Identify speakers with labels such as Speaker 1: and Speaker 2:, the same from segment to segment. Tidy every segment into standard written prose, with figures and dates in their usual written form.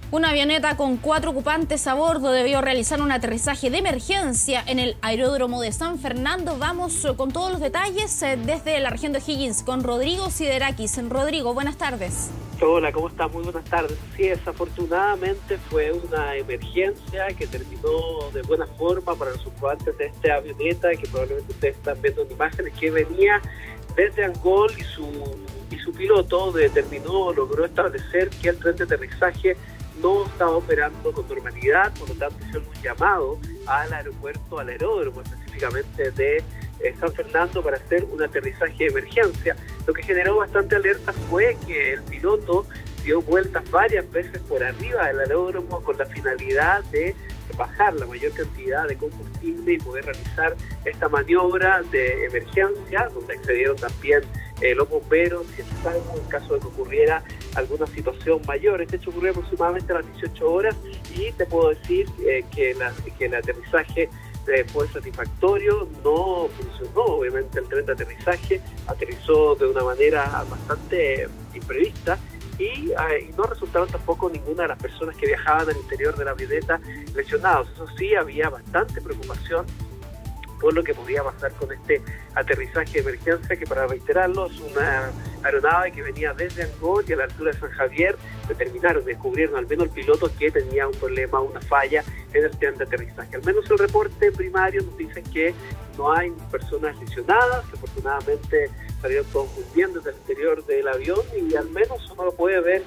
Speaker 1: Una avioneta con 4 ocupantes a bordo debió realizar un aterrizaje de emergencia en el aeródromo de San Fernando. Vamos con todos los detalles desde la región de O'Higgins con Rodrigo Siderakis. Rodrigo, buenas tardes.
Speaker 2: Hola, ¿cómo estás? Muy buenas tardes. Sí, desafortunadamente fue una emergencia que terminó de buena forma para los ocupantes de esta avioneta, que probablemente ustedes están viendo en imágenes, que venía desde Angol y su piloto logró establecer que el tren de aterrizaje no estaba operando con normalidad, por lo tanto hicieron un llamado al aeropuerto, al aeródromo específicamente de San Fernando para hacer un aterrizaje de emergencia. Lo que generó bastante alerta fue que el piloto dio vueltas varias veces por arriba del aeródromo con la finalidad de bajar la mayor cantidad de combustible y poder realizar esta maniobra de emergencia, donde accedieron también los bomberos, si es salvo en caso de que ocurriera alguna situación mayor. Este hecho ocurrió aproximadamente a las 18 horas y te puedo decir que el aterrizaje fue satisfactorio, no funcionó obviamente el tren de aterrizaje, aterrizó de una manera bastante imprevista y no resultaron tampoco ninguna de las personas que viajaban al interior de la avioneta lesionados. Eso sí, había bastante preocupación por lo que podía pasar con este aterrizaje de emergencia, que para reiterarlo es una aeronave que venía desde Angol y a la altura de San Javier. Descubrieron al menos el piloto que tenía un problema, una falla en el tren de aterrizaje. Al menos el reporte primario nos dice que no hay personas lesionadas, que afortunadamente salieron todos muy bien desde el interior del avión y al menos uno lo puede ver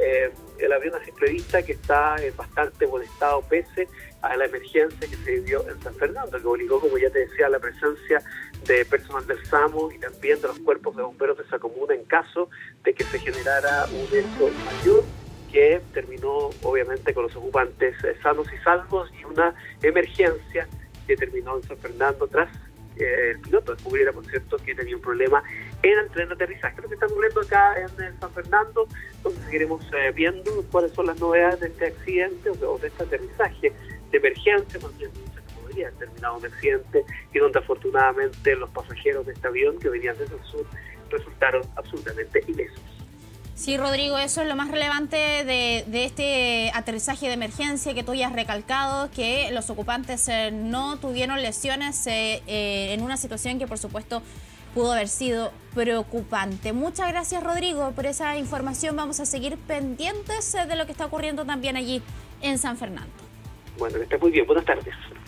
Speaker 2: el avión a simple vista que está en bastante buen estado pese a la emergencia que se vivió en San Fernando, que obligó, como ya te decía, a la presencia de personal del SAMU y también de los cuerpos de bomberos de esa comuna en caso de que se generara un hecho mayor que terminó obviamente con los ocupantes sanos y salvos y una emergencia que terminó en San Fernando tras el piloto descubriera, por cierto, que tenía un problema en el tren de aterrizaje. Lo que estamos viendo acá en San Fernando, donde seguiremos viendo cuáles son las novedades de este accidente o de este aterrizaje de emergencia, más bien se podría haber terminado un accidente y donde afortunadamente los pasajeros de este avión que venían desde el sur resultaron absolutamente ilesos.
Speaker 1: Sí, Rodrigo, eso es lo más relevante de este aterrizaje de emergencia que tú ya has recalcado, que los ocupantes no tuvieron lesiones en una situación que por supuesto pudo haber sido preocupante. Muchas gracias, Rodrigo, por esa información. Vamos a seguir pendientes de lo que está ocurriendo también allí en San Fernando.
Speaker 2: Bueno, que esté muy bien. Buenas tardes.